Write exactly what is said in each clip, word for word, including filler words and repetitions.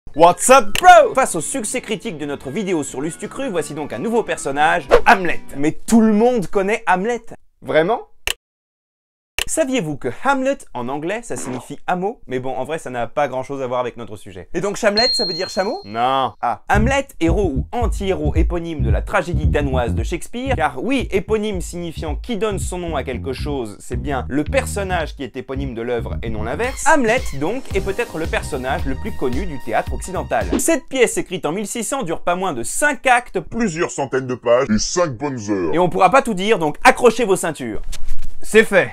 What's up, bro? Face au succès critique de notre vidéo sur Lustucru, voici donc un nouveau personnage, Hamlet. Mais tout le monde connaît Hamlet. Vraiment? Saviez-vous que Hamlet, en anglais, ça signifie hameau? Mais bon, en vrai, ça n'a pas grand-chose à voir avec notre sujet. Et donc Hamlet, ça veut dire chameau? Non. Ah. Hamlet, héros ou anti-héros éponyme de la tragédie danoise de Shakespeare, car oui, éponyme signifiant qui donne son nom à quelque chose, c'est bien le personnage qui est éponyme de l'œuvre et non l'inverse. Hamlet, donc, est peut-être le personnage le plus connu du théâtre occidental. Cette pièce écrite en mille six cents dure pas moins de cinq actes, plusieurs centaines de pages et cinq bonnes heures. Et on pourra pas tout dire, donc accrochez vos ceintures. C'est fait.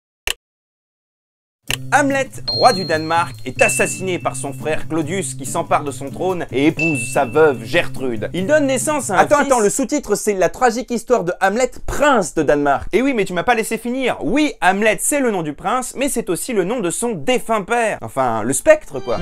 Hamlet, roi du Danemark, est assassiné par son frère Claudius qui s'empare de son trône et épouse sa veuve Gertrude. Il donne naissance à un Attends, fils... attends, le sous-titre c'est la tragique histoire de Hamlet, prince de Danemark. Et oui, mais tu m'as pas laissé finir. Oui, Hamlet c'est le nom du prince, mais c'est aussi le nom de son défunt père. Enfin, le spectre quoi.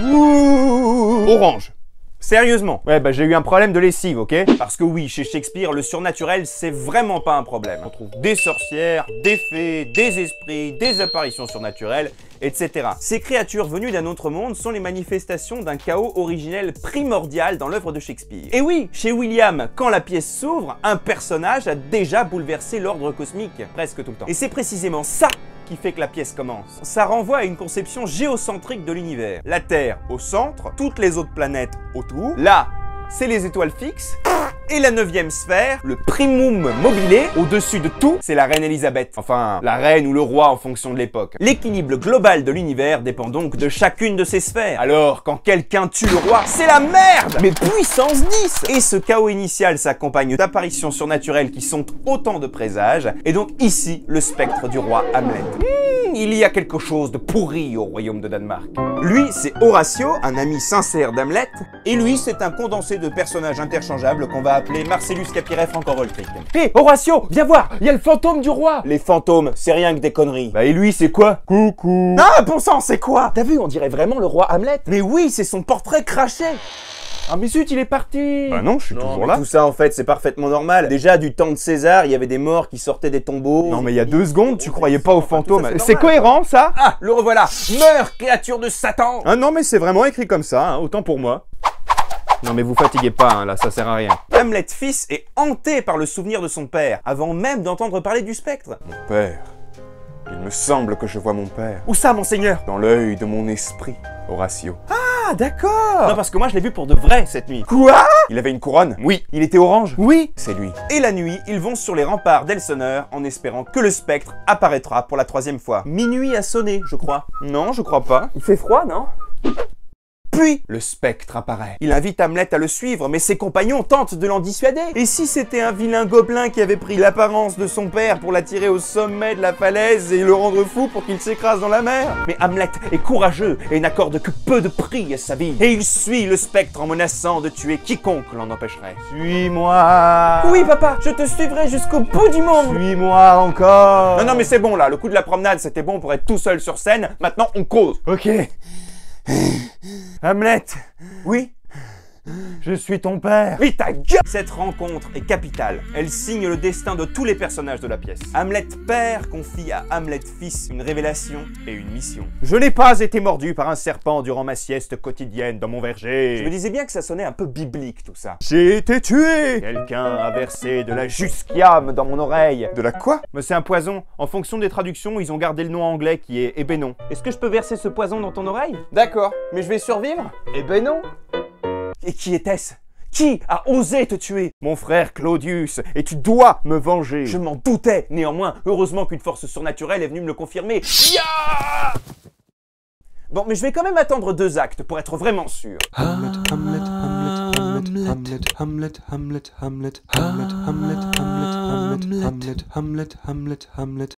Ouh. Orange. Sérieusement? Ouais, bah j'ai eu un problème de lessive, ok? Parce que oui, chez Shakespeare, le surnaturel, c'est vraiment pas un problème. On trouve des sorcières, des fées, des esprits, des apparitions surnaturelles, et cetera. Ces créatures venues d'un autre monde sont les manifestations d'un chaos originel primordial dans l'œuvre de Shakespeare. Et oui, chez William, quand la pièce s'ouvre, un personnage a déjà bouleversé l'ordre cosmique, presque tout le temps. Et c'est précisément ça qui fait que la pièce commence. Ça renvoie à une conception géocentrique de l'univers. La Terre au centre, toutes les autres planètes autour. Là, c'est les étoiles fixes. Et la neuvième sphère, le primum mobile, au-dessus de tout, c'est la reine Elisabeth. Enfin, la reine ou le roi en fonction de l'époque. L'équilibre global de l'univers dépend donc de chacune de ces sphères. Alors, quand quelqu'un tue le roi, c'est la merde! Mais puissance dix! Et ce chaos initial s'accompagne d'apparitions surnaturelles qui sont autant de présages. Et donc ici, le spectre du roi Hamlet. Mmh, il y a quelque chose de pourri au royaume de Danemark. Lui, c'est Horatio, un ami sincère d'Hamlet. Et lui, c'est un condensé de personnages interchangeables qu'on va appeler Marcellus Capiref encore Oltric. Hé, hey, Horatio, viens voir, il y a le fantôme du roi. Les fantômes, c'est rien que des conneries. Bah et lui, c'est quoi? Coucou. Ah, bon sang, c'est quoi? T'as vu, on dirait vraiment le roi Hamlet. Mais oui, c'est son portrait craché. Ah mais zut, il est parti. Bah non, je suis non, toujours là. Tout ça en fait, c'est parfaitement normal. Déjà, du temps de César, il y avait des morts qui sortaient des tombeaux. Non mais il y a deux secondes, tu croyais pas aux fantômes. C'est cohérent ça? Ah, le revoilà. Meurs, créature de Satan. Ah non mais c'est vraiment écrit comme ça, hein, autant pour moi. Non mais vous fatiguez pas, hein, là, ça sert à rien. Hamlet fils est hanté par le souvenir de son père, avant même d'entendre parler du spectre. Mon père. Il me semble que je vois mon père. Où ça, monseigneur? Dans l'œil de mon esprit, Horatio. Ah, d'accord. Non, parce que moi, je l'ai vu pour de vrai, cette nuit. Quoi? Il avait une couronne? Oui. Il était orange? Oui. C'est lui. Et la nuit, ils vont sur les remparts d'Elseneur en espérant que le spectre apparaîtra pour la troisième fois. Minuit a sonné, je crois. Non, je crois pas. Il fait froid, non? Puis, le spectre apparaît. Il invite Hamlet à le suivre, mais ses compagnons tentent de l'en dissuader. Et si c'était un vilain gobelin qui avait pris l'apparence de son père pour l'attirer au sommet de la falaise et le rendre fou pour qu'il s'écrase dans la mer? Mais Hamlet est courageux et n'accorde que peu de prix à sa vie. Et il suit le spectre en menaçant de tuer quiconque l'en empêcherait. Suis-moi. Oui, papa, je te suivrai jusqu'au bout du monde. Suis-moi encore. Non, non, mais c'est bon là, le coup de la promenade, c'était bon pour être tout seul sur scène. Maintenant, on cause. Ok. Hamlet. Oui. Je suis ton père. Oui, ta gueule. Cette rencontre est capitale. Elle signe le destin de tous les personnages de la pièce. Hamlet père confie à Hamlet fils une révélation et une mission. Je n'ai pas été mordu par un serpent durant ma sieste quotidienne dans mon verger. Je me disais bien que ça sonnait un peu biblique tout ça. J'ai été tué. Quelqu'un a versé de la jusquiame dans mon oreille. De la quoi? Mais c'est un poison. En fonction des traductions, ils ont gardé le nom anglais qui est ébénon. Est-ce que je peux verser ce poison dans ton oreille? D'accord. Mais je vais survivre? Eh ben non. Et qui était-ce? Qui a osé te tuer? Mon frère Claudius, et tu dois me venger. Je m'en doutais, néanmoins, heureusement qu'une force surnaturelle est venue me le confirmer. Yeah. Bon, mais je vais quand même attendre deux actes pour être vraiment sûr. Hamlet, Hamlet, Hamlet, Hamlet, Hamlet, Hamlet, Hamlet, Hamlet, Hamlet, Hamlet, Hamlet, Hamlet, Hamlet, Hamlet, Hamlet, Hamlet.